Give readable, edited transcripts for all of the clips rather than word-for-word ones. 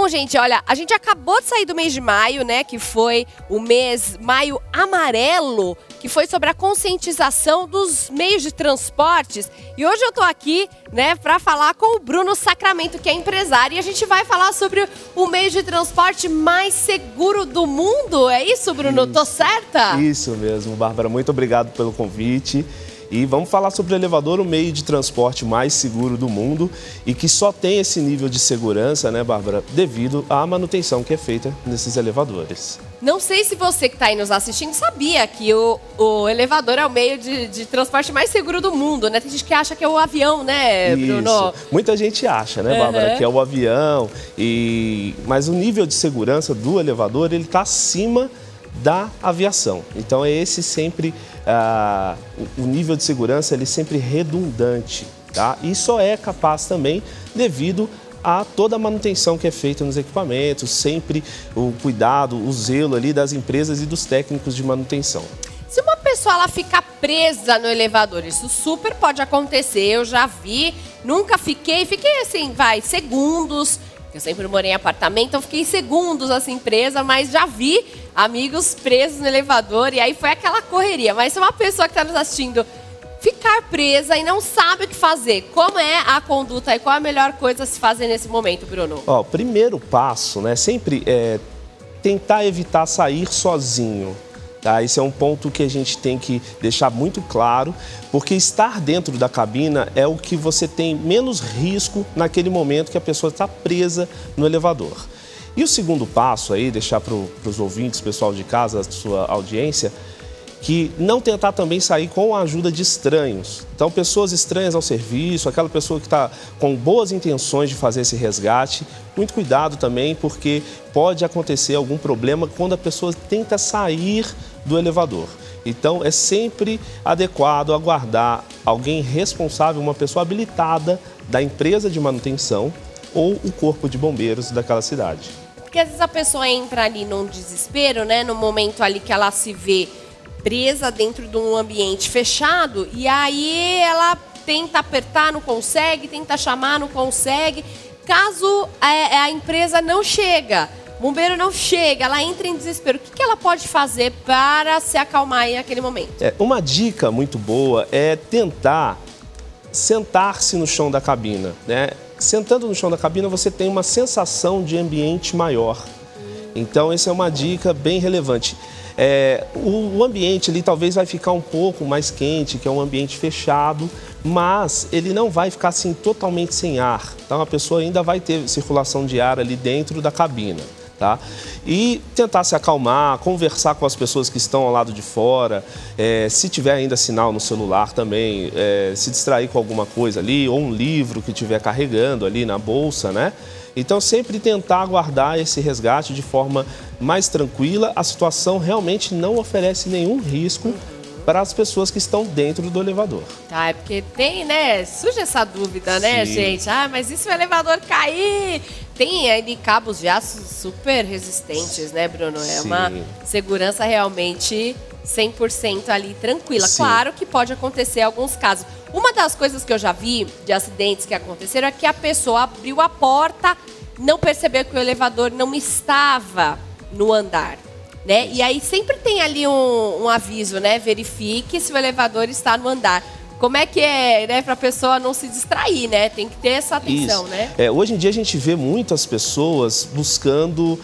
Bom, gente, olha, a gente acabou de sair do mês de maio, né, que foi o mês Maio Amarelo, que foi sobre a conscientização dos meios de transportes. E hoje eu tô aqui, né, para falar com o Bruno Sacramento, que é empresário, e a gente vai falar sobre o meio de transporte mais seguro do mundo. É isso, Bruno? Tô certa? Isso mesmo, Bárbara. Muito obrigado pelo convite. E vamos falar sobre o elevador, o meio de transporte mais seguro do mundo e que só tem esse nível de segurança, né, Bárbara, devido à manutenção que é feita nesses elevadores. Não sei se você que está aí nos assistindo sabia que o elevador é o meio de transporte mais seguro do mundo, né? Tem gente que acha que é o avião, né, Bruno? Isso. Muita gente acha, né, Bárbara, que é o avião, mas o nível de segurança do elevador, ele está acima da aviação. Então é esse sempre, o nível de segurança ele é sempre redundante, tá? E só é capaz também devido a toda a manutenção que é feita nos equipamentos, sempre o cuidado, o zelo ali das empresas e dos técnicos de manutenção. Se uma pessoa ela ficar presa no elevador, isso super pode acontecer, eu já vi, nunca fiquei assim, segundos. Eu sempre morei em apartamento, então fiquei segundos assim presa, mas já vi amigos presos no elevador e aí foi aquela correria. Mas se uma pessoa que está nos assistindo ficar presa e não sabe o que fazer, como é a conduta e qual é a melhor coisa a se fazer nesse momento, Bruno? Ó, o primeiro passo, né, sempre é tentar evitar sair sozinho. Tá? Esse é um ponto que a gente tem que deixar muito claro, porque estar dentro da cabina é o que você tem menos risco naquele momento que a pessoa está presa no elevador. E o segundo passo aí, deixar para os ouvintes, pessoal de casa, a sua audiência, que não tentar também sair com a ajuda de estranhos. Então, pessoas estranhas ao serviço, aquela pessoa que está com boas intenções de fazer esse resgate, muito cuidado também, porque pode acontecer algum problema quando a pessoa tenta sair do elevador. Então, é sempre adequado aguardar alguém responsável, uma pessoa habilitada da empresa de manutenção ou o corpo de bombeiros daquela cidade. Porque às vezes a pessoa entra ali num desespero, né, no momento ali que ela se vê presa dentro de um ambiente fechado e aí ela tenta apertar, não consegue, tenta chamar, não consegue. Caso a empresa não chega, o bombeiro não chega, ela entra em desespero, o que ela pode fazer para se acalmar aí naquele momento? Uma dica muito boa é tentar sentar-se no chão da cabina, né? Sentando no chão da cabina você tem uma sensação de ambiente maior. Então essa é uma dica bem relevante. O ambiente ali talvez vai ficar um pouco mais quente, que é um ambiente fechado, mas ele não vai ficar assim totalmente sem ar. Então a pessoa ainda vai ter circulação de ar ali dentro da cabina, tá? E tentar se acalmar, conversar com as pessoas que estão ao lado de fora, se tiver ainda sinal no celular também, se distrair com alguma coisa ali, ou um livro que estiver carregando ali na bolsa, né? Então, sempre tentar guardar esse resgate de forma mais tranquila. A situação realmente não oferece nenhum risco para as pessoas que estão dentro do elevador. Tá, é porque tem, né? Surge essa dúvida, né, gente? Ah, mas e se o elevador cair? Tem ali cabos de aço super resistentes, né, Bruno? É uma segurança realmente 100% ali tranquila. Sim. Claro que pode acontecer alguns casos. Uma das coisas que eu já vi de acidentes que aconteceram é que a pessoa abriu a porta, não percebeu que o elevador não estava no andar, né? E aí sempre tem ali um aviso, né? Verifique se o elevador está no andar. Como é que é, né? Para a pessoa não se distrair, né? Tem que ter essa atenção, né? Hoje em dia a gente vê muitas pessoas buscando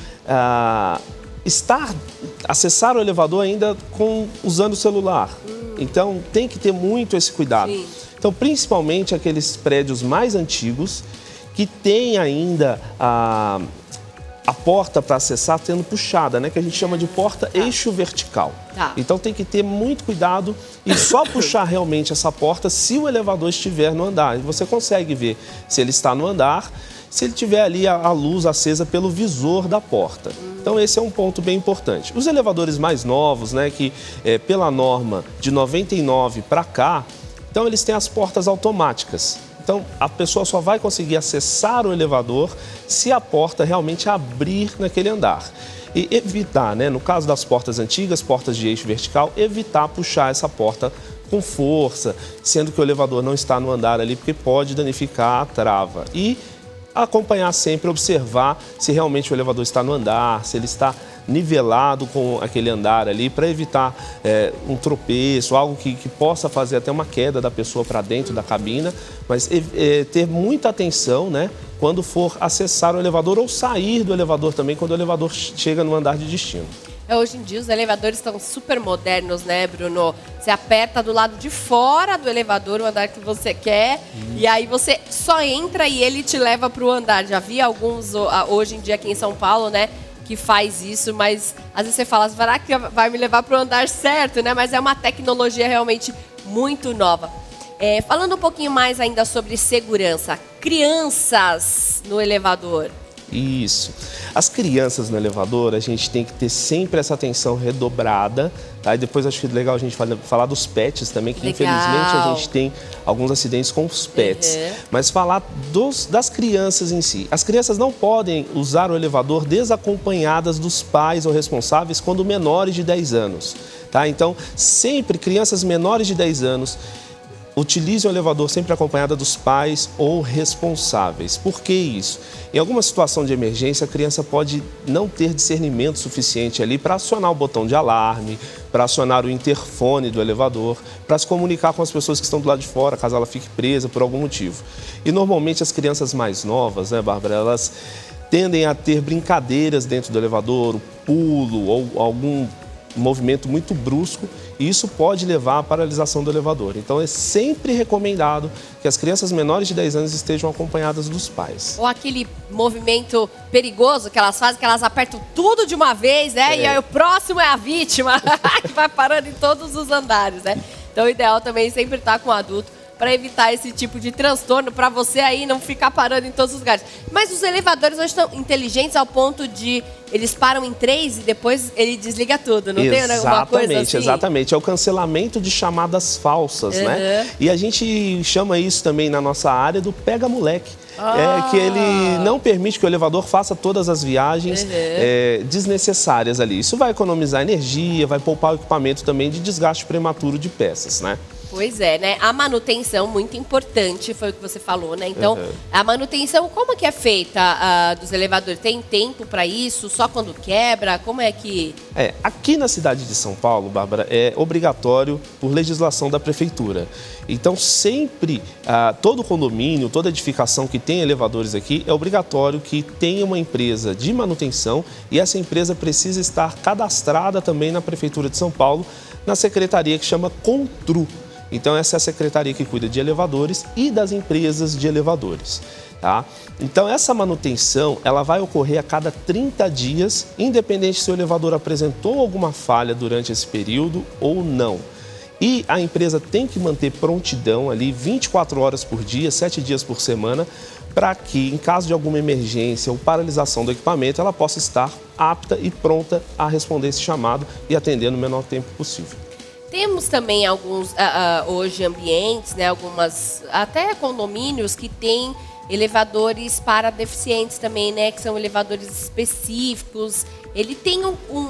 acessar o elevador ainda usando o celular. Então tem que ter muito esse cuidado. Sim. Então, principalmente aqueles prédios mais antigos que tem ainda a porta para acessar tendo puxada, né? Que a gente chama de porta eixo vertical. Tá. Então tem que ter muito cuidado e só puxar realmente essa porta se o elevador estiver no andar. E você consegue ver se ele está no andar, se ele tiver ali a luz acesa pelo visor da porta. Então esse é um ponto bem importante. Os elevadores mais novos, né, que pela norma de 99 para cá, então eles têm as portas automáticas. Então a pessoa só vai conseguir acessar o elevador se a porta realmente abrir naquele andar. E evitar, né, no caso das portas antigas, portas de eixo vertical, evitar puxar essa porta com força, sendo que o elevador não está no andar ali, porque pode danificar a trava. E acompanhar sempre, observar se realmente o elevador está no andar, se ele está nivelado com aquele andar ali, para evitar um tropeço, algo que possa fazer até uma queda da pessoa para dentro da cabina, mas ter muita atenção, né, quando for acessar o elevador ou sair do elevador também, quando o elevador chega no andar de destino. Hoje em dia os elevadores estão super modernos, né, Bruno? Você aperta do lado de fora do elevador o andar que você quer e aí você só entra e ele te leva para o andar. Já vi alguns hoje em dia aqui em São Paulo, né, que faz isso, mas às vezes você fala, será que vai me levar para o andar certo, né? Mas é uma tecnologia realmente muito nova. Falando um pouquinho mais ainda sobre segurança, crianças no elevador. Isso. As crianças no elevador, a gente tem que ter sempre essa atenção redobrada, tá? E depois acho que é legal a gente falar dos pets também, que infelizmente a gente tem alguns acidentes com os pets. Mas falar das crianças em si. As crianças não podem usar o elevador desacompanhadas dos pais ou responsáveis quando menores de 10 anos, tá? Então, sempre crianças menores de 10 anos utilize o elevador sempre acompanhada dos pais ou responsáveis. Por que isso? Em alguma situação de emergência, a criança pode não ter discernimento suficiente ali para acionar o botão de alarme, para acionar o interfone do elevador, para se comunicar com as pessoas que estão do lado de fora, caso ela fique presa por algum motivo. E normalmente as crianças mais novas, né, Bárbara, elas tendem a ter brincadeiras dentro do elevador, o pulo ou algum movimento muito brusco, e isso pode levar à paralisação do elevador. Então é sempre recomendado que as crianças menores de 10 anos estejam acompanhadas dos pais. Ou aquele movimento perigoso que elas fazem, que elas apertam tudo de uma vez, né? E aí o próximo é a vítima, que vai parando em todos os andares, né? Então o ideal também é sempre estar com o adulto para evitar esse tipo de transtorno, para você aí não ficar parando em todos os lugares. Mas os elevadores hoje estão inteligentes ao ponto de eles param em 3 e depois ele desliga tudo, não tem alguma coisa assim? Exatamente, é o cancelamento de chamadas falsas, né? E a gente chama isso também na nossa área do pega-moleque. Que ele não permite que o elevador faça todas as viagens desnecessárias ali. Isso vai economizar energia, vai poupar o equipamento também de desgaste prematuro de peças, né? Pois é, né? A manutenção, muito importante, foi o que você falou, né? Então, a manutenção, como que é feita dos elevadores? Tem tempo para isso? Só quando quebra? Como é que... Aqui na cidade de São Paulo, Bárbara, é obrigatório por legislação da prefeitura. Então, sempre, todo condomínio, toda edificação que tem elevadores aqui, é obrigatório que tenha uma empresa de manutenção e essa empresa precisa estar cadastrada também na Prefeitura de São Paulo, na secretaria que chama CONTRU. Então, essa é a secretaria que cuida de elevadores e das empresas de elevadores, tá? Então, essa manutenção, ela vai ocorrer a cada 30 dias, independente se o elevador apresentou alguma falha durante esse período ou não. E a empresa tem que manter prontidão ali 24 horas por dia, 7 dias por semana, para que, em caso de alguma emergência ou paralisação do equipamento, ela possa estar apta e pronta a responder esse chamado e atender no menor tempo possível. Temos também alguns, hoje, ambientes, né, algumas, até condomínios que têm elevadores para deficientes também, né, que são elevadores específicos. Ele tem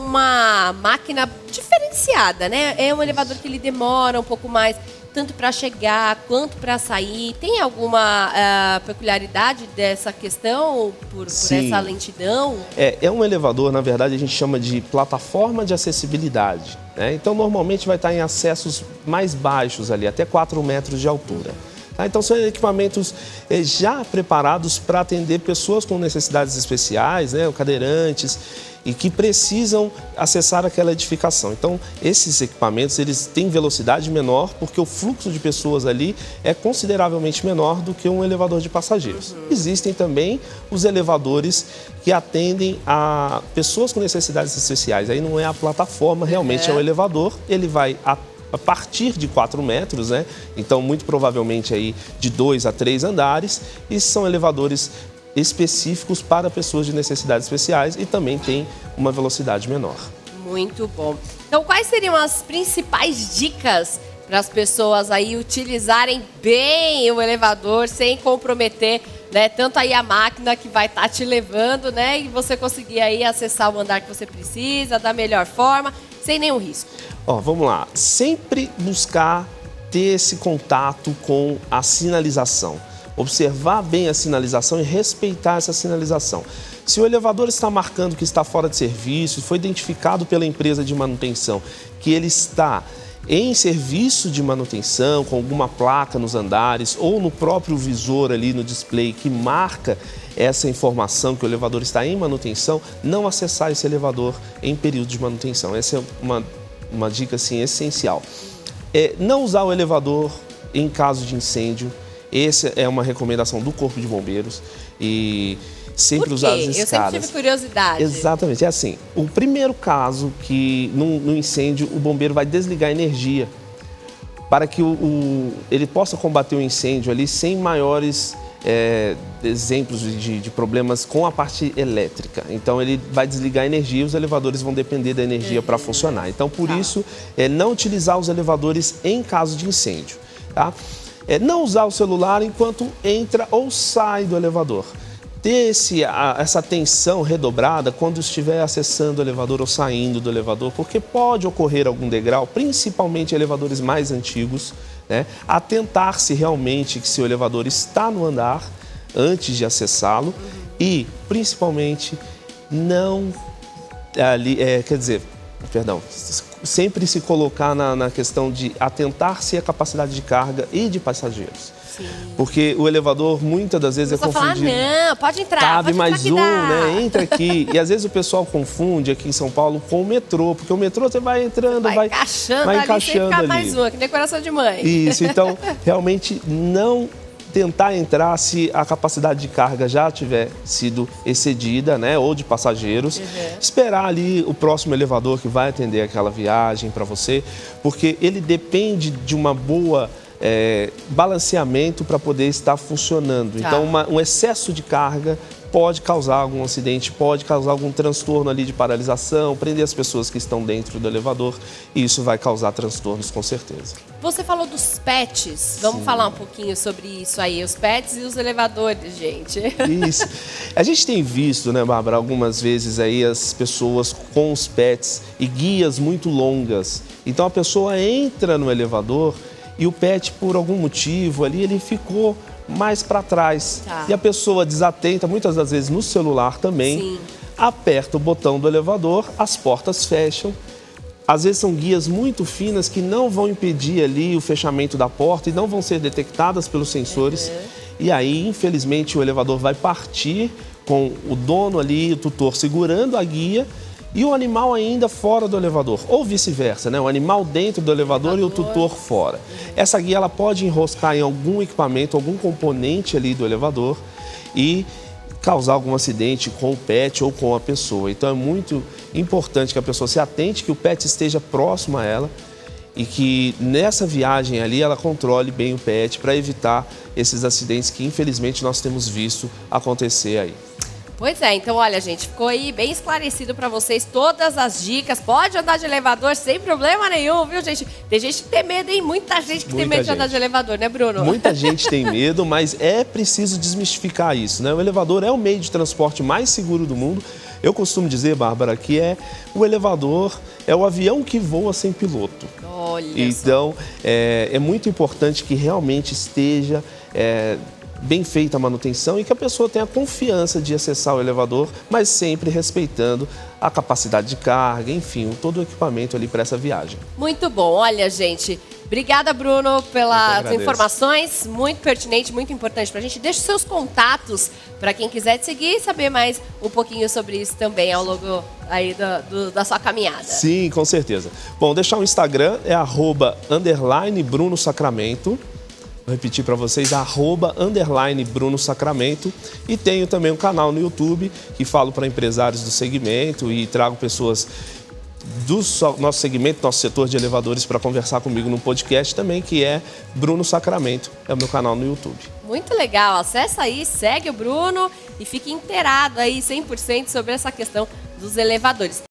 uma máquina diferenciada, né? É um elevador que ele demora um pouco mais, tanto para chegar quanto para sair. Tem alguma peculiaridade dessa questão por essa lentidão? É um elevador, na verdade, a gente chama de plataforma de acessibilidade, né? Então, normalmente vai estar em acessos mais baixos ali, até 4 metros de altura. Então, são equipamentos já preparados para atender pessoas com necessidades especiais, né, cadeirantes, e que precisam acessar aquela edificação. Então, esses equipamentos, eles têm velocidade menor, porque o fluxo de pessoas ali é consideravelmente menor do que um elevador de passageiros. Existem também os elevadores que atendem a pessoas com necessidades especiais. Aí não é a plataforma, realmente é o elevador, ele vai a partir de 4 metros, né? Então, muito provavelmente aí de 2 a 3 andares, e são elevadores específicos para pessoas de necessidades especiais e também tem uma velocidade menor. Muito bom. Então, quais seriam as principais dicas para as pessoas aí utilizarem bem o elevador sem comprometer, né, tanto aí a máquina que vai estar te levando, né, e você conseguir aí acessar o andar que você precisa da melhor forma, sem nenhum risco? Vamos lá. Sempre buscar ter esse contato com a sinalização. observar bem a sinalização e respeitar essa sinalização. Se o elevador está marcando que está fora de serviço, foi identificado pela empresa de manutenção que ele está em serviço de manutenção, com alguma placa nos andares ou no próprio visor ali no display que marca essa informação que o elevador está em manutenção, não acessar esse elevador em período de manutenção. Essa é uma dica assim, essencial. Não usar o elevador em caso de incêndio. Essa é uma recomendação do Corpo de Bombeiros e sempre usar as escadas. Eu sempre tive curiosidade. Exatamente, é assim. O primeiro caso que no incêndio o bombeiro vai desligar a energia para que ele possa combater o incêndio ali sem maiores exemplos de problemas com a parte elétrica. Então ele vai desligar a energia e os elevadores vão depender da energia para funcionar. Então por isso, não utilizar os elevadores em caso de incêndio, tá? Não usar o celular enquanto entra ou sai do elevador. Ter essa atenção redobrada quando estiver acessando o elevador ou saindo do elevador, porque pode ocorrer algum degrau, principalmente elevadores mais antigos, né? Atentar-se realmente que se o elevador está no andar antes de acessá-lo e, principalmente, não sempre se colocar na questão de atentar-se à capacidade de carga e de passageiros. Sim. Porque o elevador, muitas das vezes, é confundido. Não, pode entrar. Cabe pode mais um, né? Entra aqui. E às vezes o pessoal confunde aqui em São Paulo com o metrô, porque o metrô você vai entrando, vai encaixando ali. Mais um, que decoração de mãe. Isso, então, realmente não tentar entrar se a capacidade de carga já tiver sido excedida, né, ou de passageiros, esperar ali o próximo elevador que vai atender aquela viagem para você, porque ele depende de uma boa balanceamento para poder estar funcionando. Então, um excesso de carga pode causar algum acidente, pode causar algum transtorno ali de paralisação, prender as pessoas que estão dentro do elevador e isso vai causar transtornos com certeza. Você falou dos pets, vamos falar um pouquinho sobre isso aí, os pets e os elevadores, gente. Isso. A gente tem visto, né, Bárbara, algumas vezes aí as pessoas com os pets e guias muito longas. Então a pessoa entra no elevador e o pet, por algum motivo ali, ele ficou mais para trás. E a pessoa desatenta, muitas das vezes no celular também, aperta o botão do elevador, as portas fecham. Às vezes são guias muito finas que não vão impedir ali o fechamento da porta e não vão ser detectadas pelos sensores. E aí, infelizmente, o elevador vai partir com o dono ali, o tutor, segurando a guia e o animal ainda fora do elevador, ou vice-versa, né? O animal dentro do elevador e o tutor fora. Essa guia ela pode enroscar em algum equipamento, algum componente ali do elevador e causar algum acidente com o pet ou com a pessoa. Então é muito importante que a pessoa se atente, que o pet esteja próximo a ela e que nessa viagem ali ela controle bem o pet para evitar esses acidentes que infelizmente nós temos visto acontecer aí. Pois é, então olha gente, ficou aí bem esclarecido para vocês todas as dicas, pode andar de elevador sem problema nenhum, viu gente? Tem gente que tem medo, hein? Muita gente que tem medo de andar de elevador, né Bruno? Muita gente tem medo, mas é preciso desmistificar isso, né? O elevador é o meio de transporte mais seguro do mundo. Eu costumo dizer, Bárbara, que o elevador é o avião que voa sem piloto. Olha então, é muito importante que realmente esteja bem feita a manutenção e que a pessoa tenha confiança de acessar o elevador, mas sempre respeitando a capacidade de carga, enfim, todo o equipamento ali para essa viagem. Muito bom. Olha, gente, obrigada, Bruno, pelas informações, muito pertinente, muito importante para a gente. Deixe seus contatos para quem quiser te seguir e saber mais um pouquinho sobre isso também ao longo aí da sua caminhada. Sim, com certeza. Bom, deixar o Instagram é @_BrunoSacramento. Vou repetir para vocês, @_BrunoSacramento. E tenho também um canal no YouTube que falo para empresários do segmento e trago pessoas do nosso segmento, nosso setor de elevadores para conversar comigo no podcast também, que é Bruno Sacramento, é o meu canal no YouTube. Muito legal, acessa aí, segue o Bruno e fique inteirado aí 100% sobre essa questão dos elevadores.